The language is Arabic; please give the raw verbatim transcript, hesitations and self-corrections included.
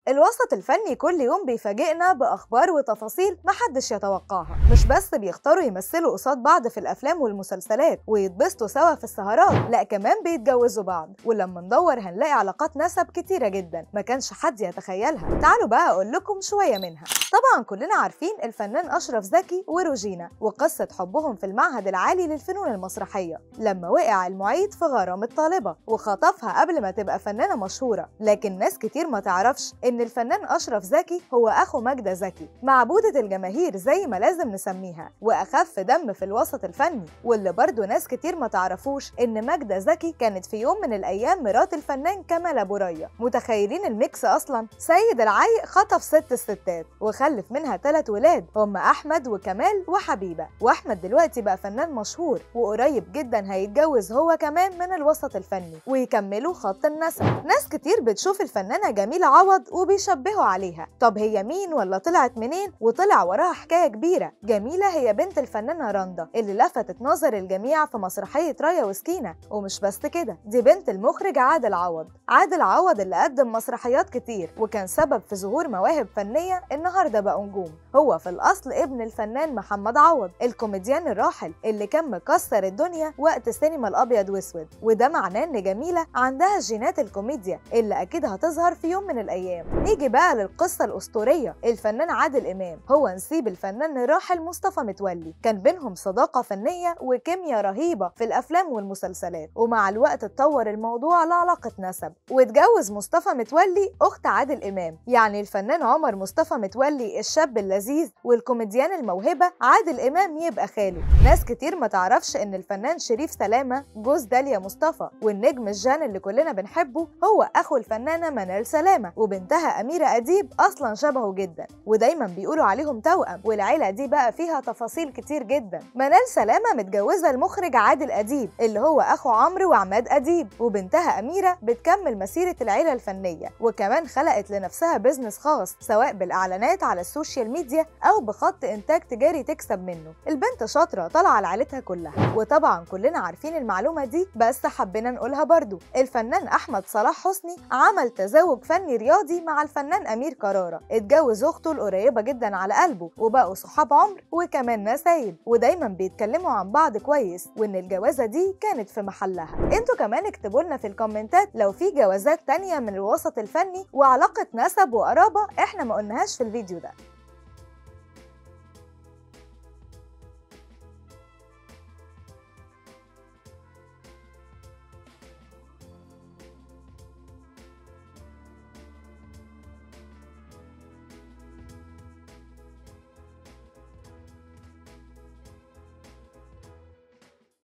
الوسط الفني كل يوم بيفاجئنا بأخبار وتفاصيل محدش يتوقعها. مش بس بيختاروا يمثلوا قصاد بعض في الأفلام والمسلسلات ويتبسطوا سوا في السهرات، لا كمان بيتجوزوا بعض، ولما ندور هنلاقي علاقات نسب كتيرة جدا ما كانش حد يتخيلها. تعالوا بقى أقول لكم شوية منها. طبعا كلنا عارفين الفنان أشرف زكي وروجينا وقصة حبهم في المعهد العالي للفنون المسرحية لما وقع المعيد في غرام الطالبة وخطفها قبل ما تبقى فنانة مشهورة. لكن ناس كتير ما تعرفش إن الفنان أشرف زكي هو أخو ماجدة زكي، معبودة الجماهير زي ما لازم نسميها، وأخف دم في الوسط الفني. واللي برضو ناس كتير ما تعرفوش إن ماجدة زكي كانت في يوم من الأيام مرات الفنان كمال أبو ريا. متخيلين الميكس أصلا؟ سيد العايق خطف ست الستات وخلف منها ثلاث ولاد هم أحمد وكمال وحبيبة، وأحمد دلوقتي بقى فنان مشهور وقريب جدا هيتجوز هو كمان من الوسط الفني ويكملوا خط النسب. ناس كتير بتشوف الفنانة جميلة عوض وبيشبهوا عليها. طب هي مين ولا طلعت منين؟ وطلع وراها حكاية كبيرة. جميلة هي بنت الفنانة رندا اللي لفتت نظر الجميع في مسرحية رايا وسكينة، ومش بس كده، دي بنت المخرج عادل عوض. عادل عوض اللي قدم مسرحيات كتير وكان سبب في ظهور مواهب فنية النهارده بقوا نجوم. هو في الأصل ابن الفنان محمد عوض الكوميديان الراحل اللي كان مكسر الدنيا وقت سينما الأبيض وأسود، وده معناه إن جميلة عندها جينات الكوميديا اللي أكيد هتظهر في يوم من الأيام. نيجي بقى للقصة الأسطورية. الفنان عادل إمام هو نسيب الفنان الراحل مصطفى متولي، كان بينهم صداقة فنية وكيمياء رهيبة في الأفلام والمسلسلات، ومع الوقت اتطور الموضوع لعلاقة نسب واتجوز مصطفى متولي أخت عادل إمام. يعني الفنان عمر مصطفى متولي الشاب اللذيذ والكوميديان الموهبة عادل إمام يبقى خاله. ناس كتير ما تعرفش إن الفنان شريف سلامة جوز داليا مصطفى والنجم الجان اللي كلنا بنحبه هو أخو الفنانة منال سلامة، وبنتها أميرة أديب أصلا شبهه جدا ودايما بيقولوا عليهم توأم. والعيلة دي بقى فيها تفاصيل كتير جدا. منال سلامة متجوزة المخرج عادل أديب اللي هو أخو عمرو وعماد أديب، وبنتها أميرة بتكمل مسيرة العيلة الفنية وكمان خلقت لنفسها بيزنس خاص سواء بالإعلانات على السوشيال ميديا أو بخط إنتاج تجاري تكسب منه. البنت شاطرة طالعة لعيلتها كلها، وطبعا كلنا عارفين المعلومة دي بس حبينا نقولها برضو. الفنان أحمد صلاح حسني عمل تزاوج فني رياضي مع الفنان أمير كرارة، اتجوز أخته القريبة جدا على قلبه وبقوا صحاب عمر وكمان نسايب، ودايما بيتكلموا عن بعض كويس وإن الجوازة دي كانت في محلها. انتوا كمان اكتبوا لنا في الكومنتات لو في جوازات تانية من الوسط الفني وعلاقة نسب وقرابة احنا ما قلناهاش في الفيديو ده.